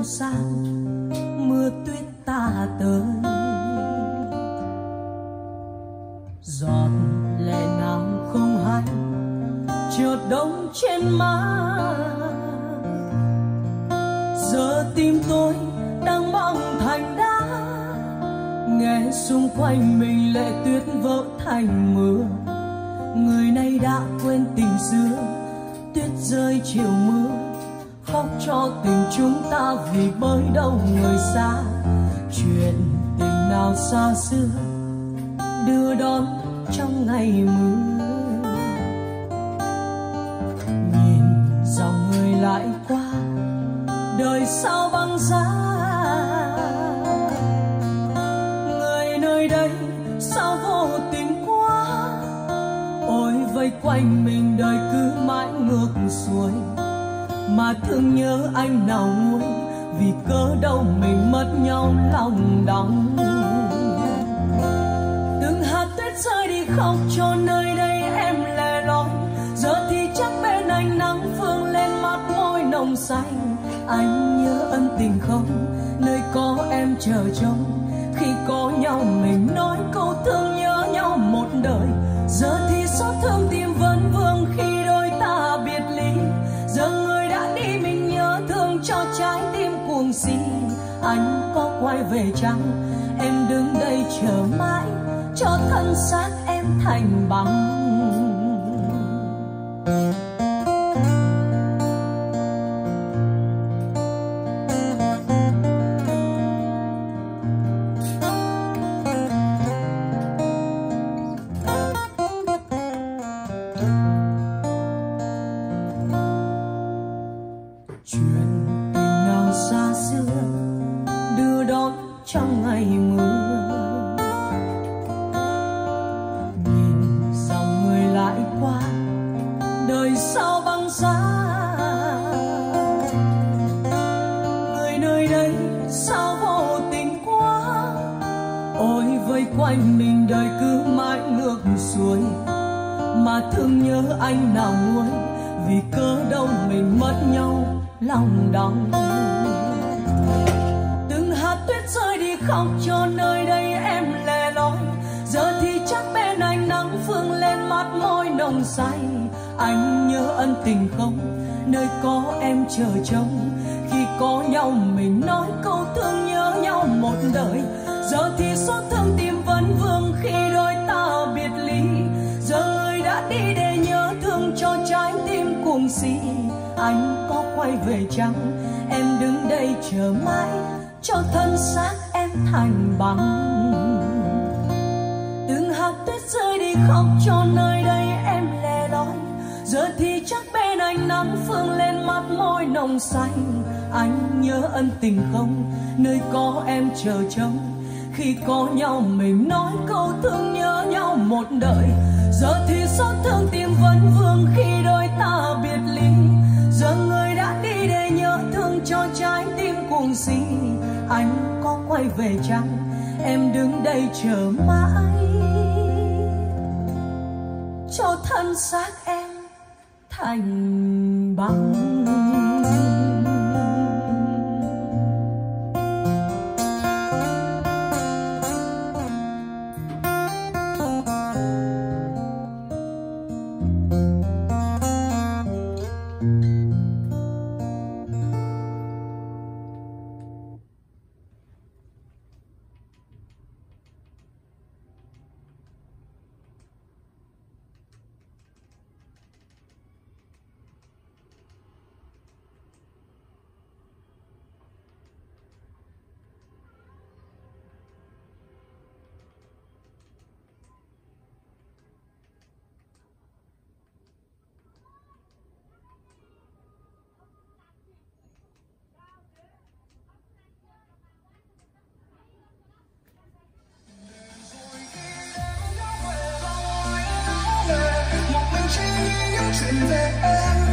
sang mưa tuyết ta tới, giọt lệ nào không hay chợt đông trên má. Giờ tim tôi đang băng thành đá, nghe xung quanh mình lệ tuyết vỡ thành mưa. Người này đã quên tình xưa, tuyết rơi chiều mưa, khóc cho tình chúng ta vì bơi đâu người xa. Chuyện tình nào xa xưa đưa đón trong ngày mưa. Nhìn dòng người lại qua, đời sao băng giá. Người nơi đây sao vô tình quá, ôi vây quanh mình đời cứ mãi ngược xuôi. Mà thương nhớ anh nào nguôi, vì cớ đâu mình mất nhau lòng đắng. Từng hạt tuyết rơi đi khóc cho nơi đây em lẻ loi. Giờ thì chắc bên anh nắng phương lên mắt môi nồng xanh. Anh nhớ ân tình không, nơi có em chờ trông. Khi có nhau mình nói câu thương nhớ nhau một đời. Giờ thì xót thương tim vẫn vương khi đôi ta biệt ly. Giờ người đã đi mình nhớ thương cho trái tim cuồng si. Anh có quay về chăng, em đứng đây chờ mãi cho thân xác em thành băng. Chuyện tình nào xa xưa đưa đón trong ngày mưa. Nhìn dòng người lại qua, đời sao băng giá. Người nơi đây sao vô tình quá, ôi vây quanh mình đời cứ mãi ngược xuôi. Mà thương nhớ anh nào nguôi, vì cớ đâu mình mất nhau lòng đau. Từng hạt tuyết rơi đi khóc cho nơi đây em lẻ loi. Giờ thì chắc bên anh nắng phương lên mắt môi nồng say. Anh nhớ ân tình không, nơi có em chờ trông. Khi có nhau mình nói câu thương nhớ nhau một đời. Giờ thì xót thương tim vẫn vương khi đôi ta biệt ly. Giờ người đã đi để nhớ thương cho trái tim cuồng si. Anh có quay về chăng, em đứng đây chờ mãi cho thân xác em thành băng. Từng hạt tuyết rơi đi khóc cho nơi đây em lẻ loi. Giờ thì chắc bên anh nắng phương lên mắt môi nồng xanh. Anh nhớ ân tình không, nơi có em chờ trông. Khi có nhau mình nói câu thương nhớ nhau một đời. Giờ thì xót thương tim vẫn vương khi đôi ta biệt ly. Giờ người đã đi để nhớ thương cho trái tim cuồng si. Anh có quay về chăng, em đứng đây chờ mãi cho thân xác em thành băng. Chuyện về em